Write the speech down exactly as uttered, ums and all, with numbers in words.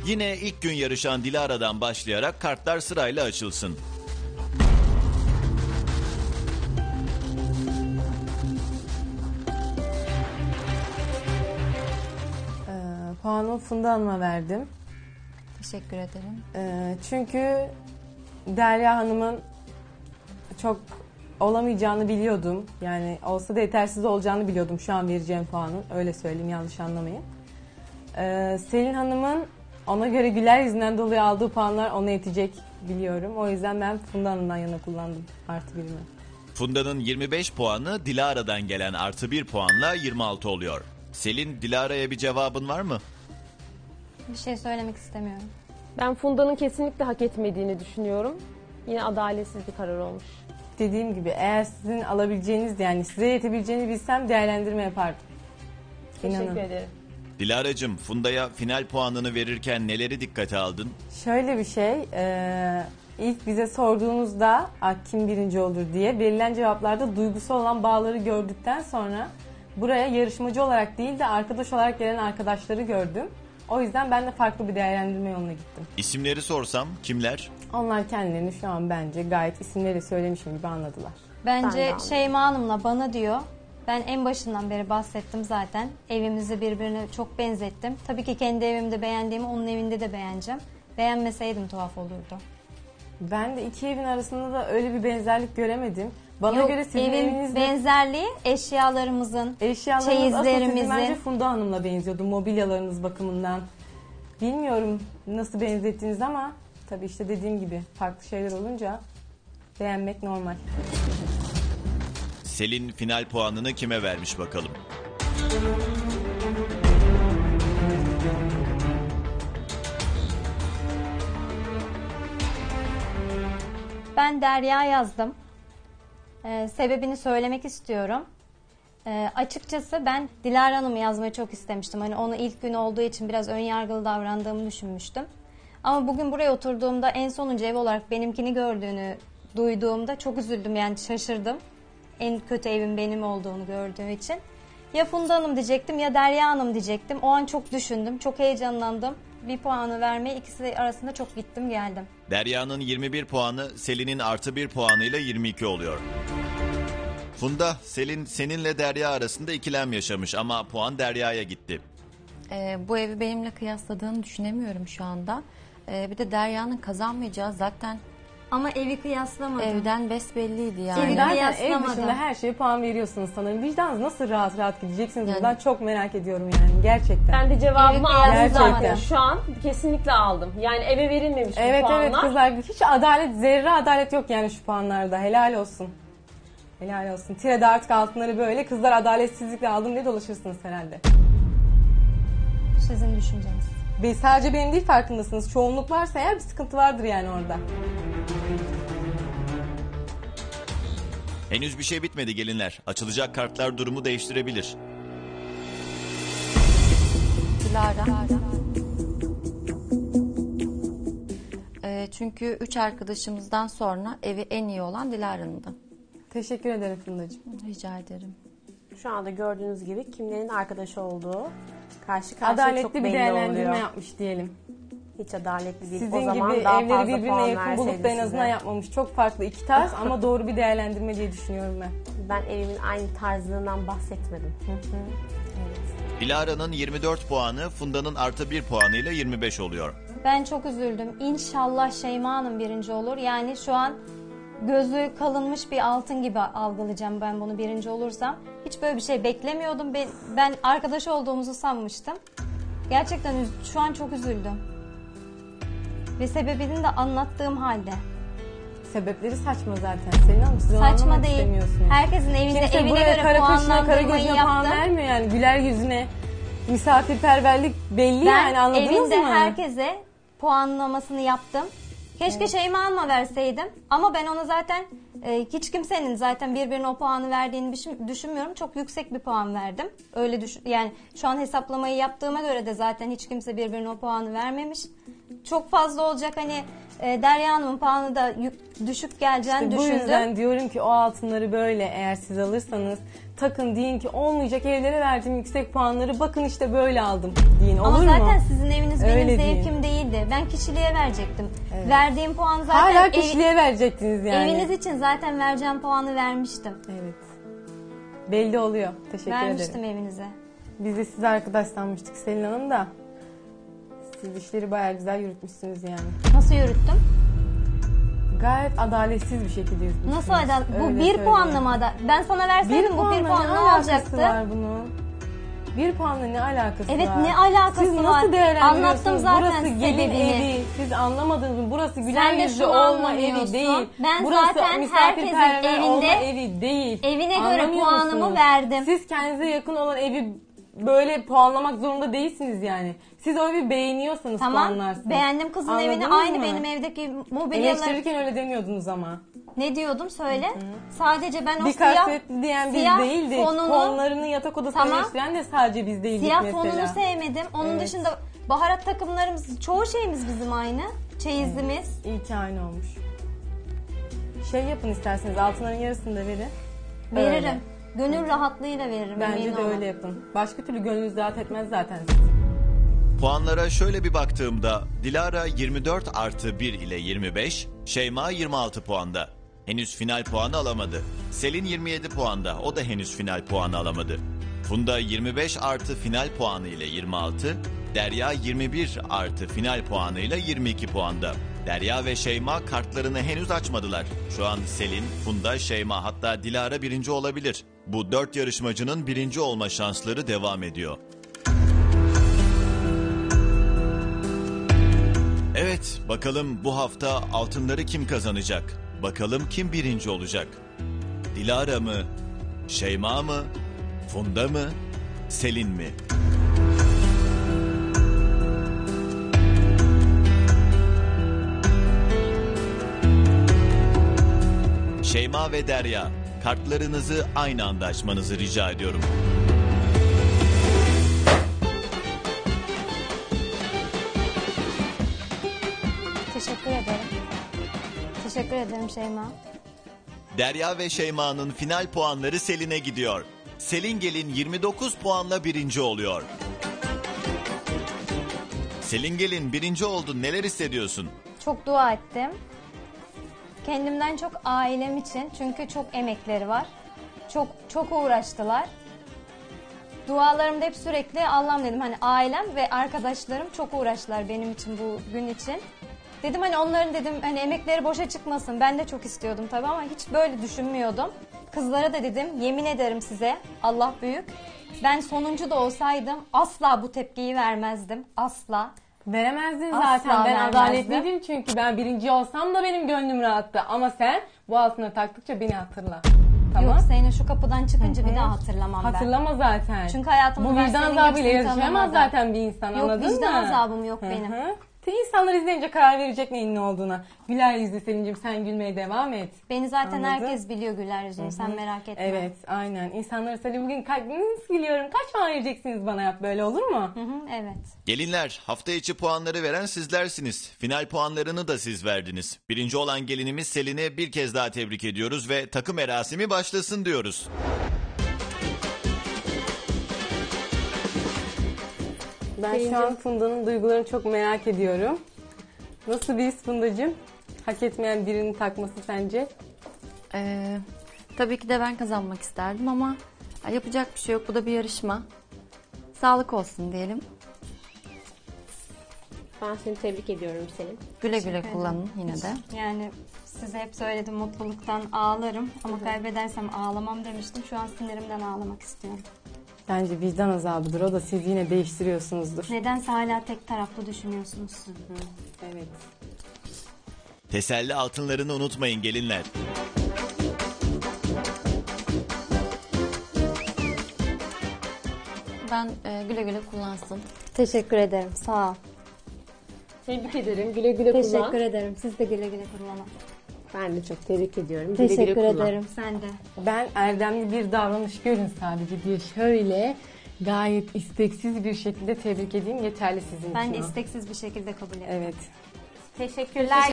Yine ilk gün yarışan Dilara'dan başlayarak kartlar sırayla açılsın. Ee, puanımı Funda Hanım'a verdim. Teşekkür ederim. Ee, çünkü Derya Hanım'ın çok olamayacağını biliyordum. Yani olsa da yetersiz olacağını biliyordum şu an vereceğim puanın. Öyle söyleyeyim, yanlış anlamayın. Ee, Selin Hanım'ın ona göre güler yüzünden dolayı aldığı puanlar ona yetecek biliyorum. O yüzden ben Funda Hanım'dan yana kullandım artı birimi. Funda'nın yirmi beş puanı Dilara'dan gelen artı bir puanla yirmi altı oluyor. Selin, Dilara'ya bir cevabın var mı? Bir şey söylemek istemiyorum. Ben Funda'nın kesinlikle hak etmediğini düşünüyorum. Yine adaletsiz bir karar olmuş. Dediğim gibi eğer sizin alabileceğiniz, yani size yetebileceğini bilsem değerlendirme yapardım. Teşekkür İnanın. ederim. Dilara'cığım, Funda'ya final puanını verirken neleri dikkate aldın? Şöyle bir şey, e, ilk bize sorduğunuzda kim birinci olur diye verilen cevaplarda duygusal olan bağları gördükten sonra buraya yarışmacı olarak değil de arkadaş olarak gelen arkadaşları gördüm. O yüzden ben de farklı bir değerlendirme yoluna gittim. İsimleri sorsam kimler? Onlar kendilerini şu an bence gayet isimleri söylemişim gibi anladılar. Bence Ben de Şeyma Hanım'la bana diyor. Ben en başından beri bahsettim zaten. Evimizi birbirine çok benzettim. Tabii ki kendi evimde beğendiğimi onun evinde de beğeneceğim. Beğenmeseydim tuhaf olurdu. Ben de iki evin arasında da öyle bir benzerlik göremedim. Bana Yok, göre sizin evin evinizde benzerliği eşyalarımızın, eşyalarınız asıl sizin çeyizlerimizin. bence Funda Hanım'la benziyordu mobilyalarınız bakımından. Bilmiyorum nasıl benzettiniz ama tabii işte dediğim gibi farklı şeyler olunca beğenmek normal. Selin final puanını kime vermiş bakalım? Ben Derya yazdım. Ee, sebebini söylemek istiyorum. Ee, açıkçası ben Dilara Hanım'ı yazmayı çok istemiştim. Hani onu ilk gün olduğu için biraz önyargılı davrandığımı düşünmüştüm. Ama bugün buraya oturduğumda en sonuncu ev olarak benimkini gördüğünü duyduğumda çok üzüldüm, yani şaşırdım. En kötü evin benim olduğunu gördüğüm için. Ya Funda Hanım diyecektim ya Derya Hanım diyecektim. O an çok düşündüm, çok heyecanlandım. Bir puanı vermeye ikisi arasında çok gittim geldim. Derya'nın yirmi bir puanı Selin'in artı bir puanıyla yirmi iki oluyor. Funda, Selin seninle Derya arasında ikilem yaşamış ama puan Derya'ya gitti. Ee, bu evi benimle kıyasladığını düşünemiyorum şu anda. Ee, bir de Derya'nın kazanmayacağı zaten Ama evi kıyaslamadım. evden besbelliydi yani. Evi Zaten ev kıyaslamadım. dışında her şeye puan veriyorsunuz sanırım. Vicdanınız nasıl rahat rahat gideceksiniz Yani- buradan çok merak ediyorum yani gerçekten. Ben de cevabımı Evet, aldım gerçekten. zaten. Şu an kesinlikle aldım. Yani eve verilmemiş bu Evet puanlar. evet kızlar, hiç adalet, zerre adalet yok yani şu puanlarda. Helal olsun. Helal olsun. Tire'de artık altınları böyle kızlar adaletsizlikle aldım diye dolaşırsınız herhalde. Sizin düşünceniz. Ve sadece benim değil, farkındasınız. Çoğunluk varsa eğer bir sıkıntı vardır yani orada. Henüz bir şey bitmedi gelinler. Açılacak kartlar durumu değiştirebilir. Dilara. Ee, çünkü üç arkadaşımızdan sonra evi en iyi olan Dilara'nındı. Teşekkür ederim Fundacığım. Rica ederim. Şu anda gördüğünüz gibi kimlerin arkadaşı olduğu karşı karşıya çok Adaletli bir belli değerlendirme oluyor. yapmış diyelim. Hiç adaletli değil. Sizin o zaman gibi daha evleri fazla birbirine puan yakın bulup da verseydim en azından size. yapmamış. Çok farklı iki tarz ama doğru bir değerlendirme diye düşünüyorum ben. Ben evimin aynı tarzından bahsetmedim. Dilara'nın yirmi dört puanı Funda'nın artı bir puanıyla yirmi beş oluyor. Ben çok üzüldüm. İnşallah Şeyma Hanım birinci olur. Yani şu an gözü kalınmış bir altın gibi algılayacağım ben bunu birinci olursam. Hiç böyle bir şey beklemiyordum. Ben, ben arkadaş olduğumuzu sanmıştım. Gerçekten üz- şu an çok üzüldüm. Ve sebebini de anlattığım halde. Sebepleri saçma zaten. Senin Hanım siz onu Saçma anlamak değil. istemiyorsunuz. Herkesin evinde Kimse evine buraya göre kara kaşına, kara puanlandırmayı gözüne puan yaptım. vermiyor yani. Güler yüzüne, misafirperverlik belli Ben yani, anladınız evinde mı? herkese puanlamasını yaptım. Keşke Şeyma Hanım'a verseydim. Ama ben ona zaten e, hiç kimsenin zaten birbirine o puanı verdiğini düşün- düşünmüyorum. Çok yüksek bir puan verdim. Öyle düşün, yani şu an hesaplamayı yaptığıma göre de zaten hiç kimse birbirine o puanı vermemiş. Çok fazla olacak hani e, Derya Hanım'ın puanı da yük- düşük geleceğini İşte bu düşündüm. yüzden diyorum ki o altınları böyle eğer siz alırsanız takın deyin ki olmayacak evlere verdim yüksek puanları. Bakın işte böyle aldım deyin. Olur Ama mu? zaten sizin eviniz benim Öyle zevkim değildi. Ben kişiliğe verecektim. Verdiğim puan zaten Hala ev- kişiliğe verecektiniz yani. eviniz için zaten vereceğim puanı vermiştim. Evet. Belli oluyor. Teşekkür Vermiştim ederim. evinize. Biz de siz arkadaş sanmıştık Selin Hanım da. Siz işleri bayağı güzel yürütmüşsünüz yani. Nasıl yürüttüm? Gayet adaletsiz bir şekilde yürütmüşsünüz. Nasıl adalet? Bu Öyle bir söyleyeyim. puanla mı adalet? Ben sana verseydim bu bir puanla puan ne alakası olacaktı? var bunun? Bir puanla ne alakası Evet, var? ne alakası Siz var? nasıl değerlendiriyorsunuz? Anlattım zaten Burası gelin sebebini. evi. Siz anlamadınız mı? Burası güler Sen de yüzlü şunu olma evi anlamıyorsun. değil. Ben Burası zaten misafirperver herkesin olma evinde evi değil. evine göre Anlamıyor puanımı musunuz? verdim. Siz kendinize yakın olan evi böyle puanlamak zorunda değilsiniz yani. Siz o evi beğeniyorsanız Tamam. puanlarsınız. Beğendim kızın Anladınız evini. Aynı mı? benim evdeki mobilyalar. Eleştirirken öyle demiyordunuz ama. Ne diyordum söyle. Sadece ben o Bir siyah, kasvetli diyen biz siyah değildik. fonunu, Konularını yatak odasına Tamam. eleştiren de sadece biz değildik siyah mesela. fonunu sevmedim. Onun Evet. dışında baharat takımlarımız, çoğu şeyimiz bizim aynı. Çeyizimiz. İyi ki aynı olmuş. Şey yapın isterseniz altınların yarısını da verin. Veririm. Öyle. Gönül rahatlığıyla veririm. Bence emin de olun. öyle yapın. Başka türlü gönlünüz rahat etmez zaten. Puanlara şöyle bir baktığımda Dilara yirmi dört artı bir ile yirmi beş, Şeyma yirmi altı puanda. Henüz final puanı alamadı. Selin yirmi yedi puanda, o da henüz final puanı alamadı. Funda yirmi beş artı final puanı ile yirmi altı, Derya yirmi bir artı final puanı ile yirmi iki puanda. Derya ve Şeyma kartlarını henüz açmadılar. Şu an Selin, Funda, Şeyma hatta Dilara birinci olabilir. Bu dört yarışmacının birinci olma şansları devam ediyor. Evet, bakalım bu hafta altınları kim kazanacak? Bakalım kim birinci olacak? Dilara mı? Şeyma mı? Funda mı? Selin mi? Şeyma ve Derya, kartlarınızı aynı anda açmanızı rica ediyorum. Teşekkür ederim. Teşekkür ederim Şeyma. Derya ve Şeyma'nın final puanları Selin'e gidiyor. Selin Gelin yirmi dokuz puanla birinci oluyor. Selin Gelin birinci oldu. Neler hissediyorsun? Çok dua ettim. Kendimden çok ailem için, çünkü çok emekleri var. Çok çok uğraştılar. Dualarımda hep sürekli Allah'ım dedim, hani ailem ve arkadaşlarım çok uğraştılar benim için, bu gün için. Dedim hani onların dedim hani emekleri boşa çıkmasın. Ben de çok istiyordum tabii ama hiç böyle düşünmüyordum. Kızlara da dedim, yemin ederim size, Allah büyük. Ben sonuncu da olsaydım asla bu tepkiyi vermezdim. Asla. Veremezdin Asla zaten. Ben vermezdim. adaletliydim çünkü ben birinci olsam da benim gönlüm rahattı. Ama sen bu altına taktıkça beni hatırla. Tamam. Yok, seni şu kapıdan çıkınca bir daha hatırlamam ben. Hatırlama zaten. Çünkü hayatımda bu ben vicdan senin azabıyla gibisini yaşayamaz tanımadım. zaten bir insan, Yok, anladın mı? vicdan azabım yok benim. Hı hı. İnsanlar izleyince karar verecek neyin ne olduğuna. Güler yüzlü Selin'cim, sen gülmeye devam et. Beni zaten Anladın? herkes biliyor güler yüzünü, sen merak etme. Evet, aynen. İnsanlara söyle bugün kalbiniz gülüyorum. Kaç puan vereceksiniz bana, yap böyle olur mu? Hı hı, evet. Gelinler, hafta içi puanları veren sizlersiniz. Final puanlarını da siz verdiniz. Birinci olan gelinimiz Selin'i bir kez daha tebrik ediyoruz ve takım merasimi başlasın diyoruz. Ben şu an Funda'nın duygularını çok merak ediyorum. Nasıl bir his Fundacığım? Hak etmeyen birini takması sence? Ee, tabii ki de ben kazanmak isterdim ama yapacak bir şey yok. Bu da bir yarışma. Sağlık olsun diyelim. Ben seni tebrik ediyorum Selin. Güle güle kullanın yine de. Yani size hep söyledim, mutluluktan ağlarım ama kaybedersem ağlamam demiştim. Şu an sinirimden ağlamak istiyorum. Bence vicdan azabıdır. O da siz yine değiştiriyorsunuzdur. Nedense hala tek taraflı düşünüyorsunuz. Evet. Teselli altınlarını unutmayın gelinler. Ben e, güle güle kullansın. Teşekkür ederim, sağ ol. Tebrik ederim. Güle güle kullan. Teşekkür ederim. Siz de güle güle kullanın. Ben de çok tebrik ediyorum. Güle güle Teşekkür kullan. ederim. Sen de. Ben erdemli bir davranış görün sadece diye şöyle gayet isteksiz bir şekilde tebrik edeyim. Yeterli sizin Ben için de o. isteksiz bir şekilde kabul ederim. Evet. Teşekkürler.